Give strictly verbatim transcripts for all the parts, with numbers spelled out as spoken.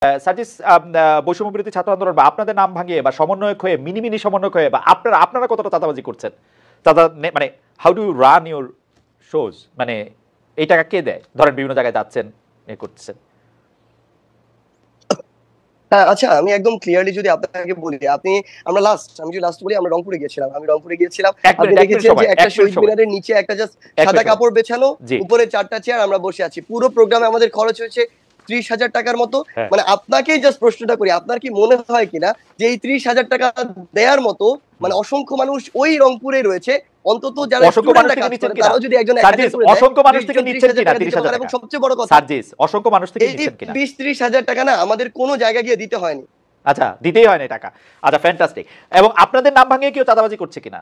সার্জিস, বৈষম্য বিরোধী ছাত্র আন্দোলন বা আপনাদের নাম ভাঙিয়ে বা সমন্বয়ক হয়ে মিনি মিনি সমন্বয়ক হয়ে বা আপনারা আপনারা কতটা চাঁদাবাজি করছেন, চাঁদা মানে how do run your shows, মানে এই টাকা কে দেয়? ধরেন বিভিন্ন জায়গায় যাচ্ছেন, এ করতেছেন। হ্যাঁ, আচ্ছা, আমি একদম ক্লিয়ারলি যদি আপনাকে বলি, আপনি আমরা লাস্ট আমি যদি লাস্ট বলি, আমরা রংপুরে গিয়েছিলাম। আমি রংপুরে গিয়েছিলাম। আপনি দেখেছেন যে একটা শহীদ মিনারের নিচে একটা জাস্ট সাদা কাপড় বেছানো, উপরে চারটা চেয়ার, আমরা বসে আছি। পুরো প্রোগ্রামে আমাদের খরচ হয়েছে ত্রিশ হাজার টাকার মতো। মানে আপনাকেই জাস্ট প্রশ্নটা করি, আপনার কি মনে হয় কিনা যে এই ত্রিশ হাজার টাকা দেওয়ার মতো মানে অসংখ্য মানুষ ওই রংপুরে রয়েছে, অন্তত যারা স্টুডেন্টরা কাজ করে তারাও যদি একজন অসংখ্য মানুষ থেকে নিচ্ছেন কিনা ত্রিশ হাজার টাকা? এবং সবচেয়ে বড় কথা সার্জিস, অসংখ্য মানুষ থেকে নিচ্ছেন কিনা? বিশ ত্রিশ হাজার টাকা না আমাদের কোনো জায়গায় গিয়ে দিতে হয়নি। আচ্ছা, দিতেই হয় না টাকা। আচ্ছা, ফ্যান্টাস্টিক। এবং আপনাদের নাম ভাঙিয়ে কেউ চাঁদাবাজি করছে কিনা?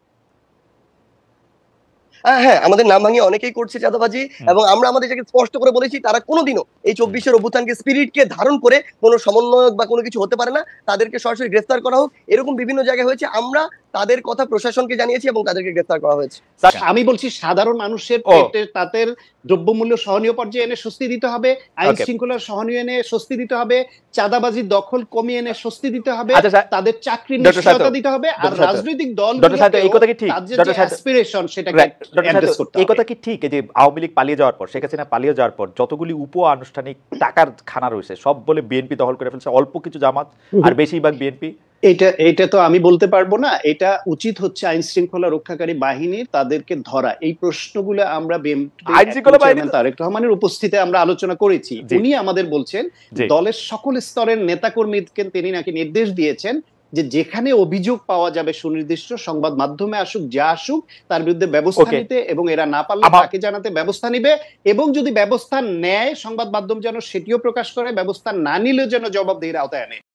হ্যাঁ, আমাদের নাম ভাঙিয়ে অনেকেই করছে চাঁদাবাজি, এবং আমরা আমাদের জায়গায় স্পষ্ট করে বলেছি তারা কোনোদিনও এই চব্বিশের অভ্যুত্থানকে স্পিরিটকে ধারণ করে কোনো সমন্বয়ক বা কোনো কিছু হতে পারে না। তাদেরকে সরাসরি গ্রেফতার করা হোক, এরকম বিভিন্ন জায়গায় হয়েছে। আমরা তাদের কথা প্রশাসনকে জানিয়েছি এবং তাদেরকে গ্রেফতার করা হয়েছে। আমি বলছি সাধারণ মানুষের পেটে তাদের দ্রব্যমূল্য সহনীয় পর্যায়ে এনে স্বস্তি দিতে হবে, আইন শৃঙ্খলা সহনীয় এনে স্বস্তি দিতে হবে, চাঁদাবাজির দখল কমিয়ে এনে স্বস্তি দিতে হবে, তাদের চাকরির নিশ্চয়তা দিতে হবে, আর রাজনৈতিক দলগুলোকে এই কথা কি ঠিক? তাদের যে অ্যাসপিরেশন সেটাকে অ্যাড্রেস করতে হবে। এই কথা কি ঠিক যে আওয়ামী লীগ পালিয়ে যাওয়ার পর, শেখ হাসিনা পালিয়ে যাওয়ার পর যতগুলি উপ আনুষ্ঠানিক টাকার খানা রয়েছে সব বলে বিএনপি দখল করে ফেলছে, অল্প কিছু জামাত আর বেশিরভাগ বিএনপি? এটা এটা তো আমি বলতে পারবো না। এটা উচিত হচ্ছে আইন শৃঙ্খলা রক্ষাকারী বাহিনীর, তাদেরকে ধরা। এই প্রশ্নগুলো আমরা তারেক রহমানের উপস্থিতিতে আমরা আলোচনা করেছি। উনি আমাদের বলছেন দলের সকল স্তরের নেতাকর্মীকে তিনি নাকি নির্দেশ দিয়েছেন যে যেখানে অভিযোগ পাওয়া যাবে সুনির্দিষ্ট, সংবাদ মাধ্যমে আসুক, যা আসুক, তার বিরুদ্ধে ব্যবস্থা নিতে, এবং এরা না পারলে তাকে জানাতে ব্যবস্থা নিবে, এবং যদি ব্যবস্থা নেয় সংবাদ মাধ্যম যেন সেটিও প্রকাশ করে, ব্যবস্থা না নিলেও যেন জবাবদিহির আওতায় আনে।